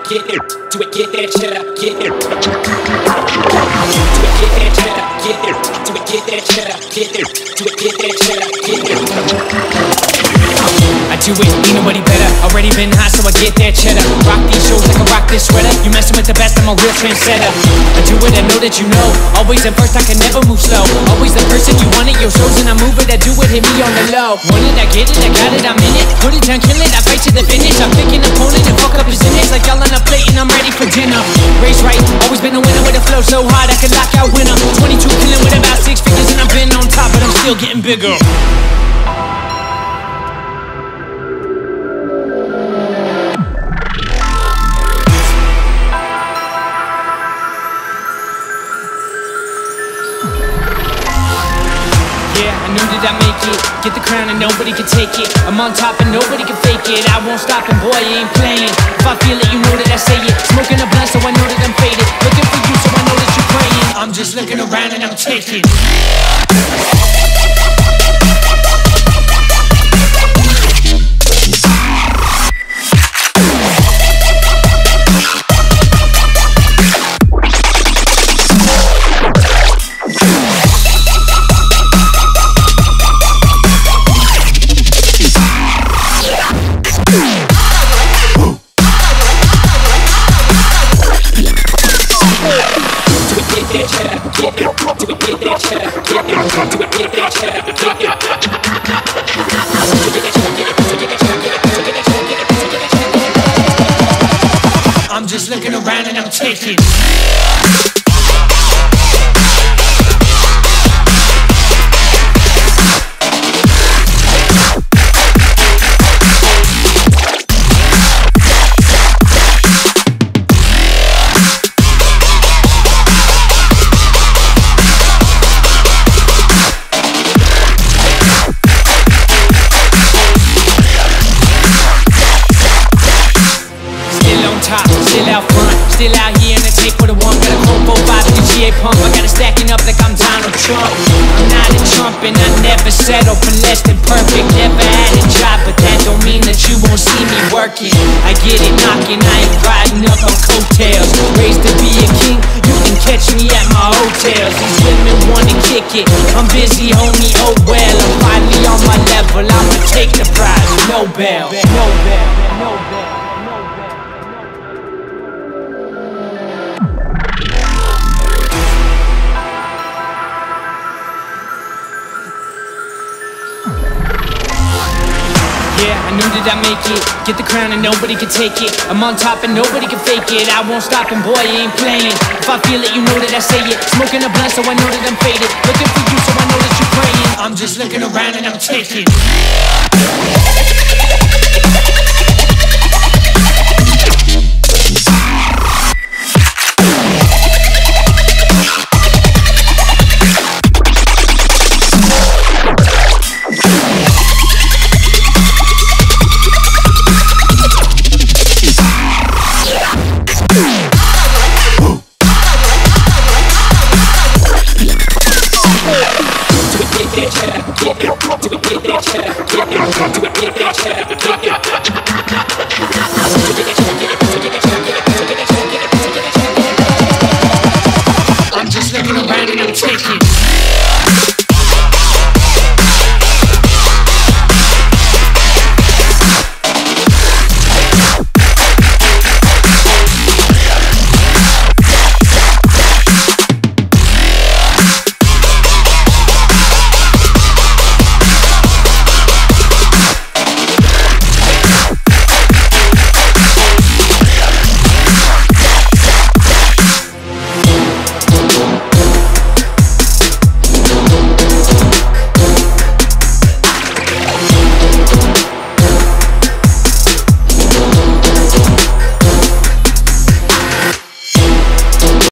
get it, do it, get that cheddar, get it. Do it, get that cheddar, get it. Do it, get that cheddar, get it. Do it, get that cheddar, get it. I do it, ain't nobody better. Already been hot, so I get that cheddar. Rock these shows like I rock this sweater. You messing with the best, I'm a real trendsetter. I do it, I know that you know. Always at first, I can never move slow. Always the person you want it, your shows and I move it. I do it, hit me on the low. Want it, I get it, I got it, I'm in it. Put it down, kill it, I fight to the finish. I'm picking an opponent and fuck up his image. Like y'all on a plate and I'm ready for dinner. Race right, always been a winner with a flow so hard I can lock out winner. 22 killing with about 6 figures and I've been on top, but I'm still getting bigger. I knew that I'd make it, get the crown and nobody can take it. I'm on top and nobody can fake it. I won't stop and boy, I ain't playing. If I feel it, you know that I say it. Smoking a blunt so I know that I'm faded. Looking for you so I know that you're praying. I'm just looking around and I'm taking. I'm just looking around and I'm taking. Still out front, still out here in the tape for the one. Got a cold 4-5 in the GA pump. I got it stacking up like I'm Donald Trump. I'm not a Trump and I never settle for less than perfect. Never had a job, but that don't mean that you won't see me working. I get it knocking, I ain't riding up on coattails. Raised to be a king, you can catch me at my hotels. These women wanna kick it, I'm busy homie, oh well. I'm finally on my level, I'ma take the prize. Nobel, Nobel, Nobel. Yeah, I knew that I'd make it, get the crown and nobody can take it. I'm on top and nobody can fake it. I won't stop and boy, I ain't playing. If I feel it, you know that I say it. Smoking a blunt so I know that I'm faded. Looking for you so I know that you're praying. I'm just looking around and I'm taking.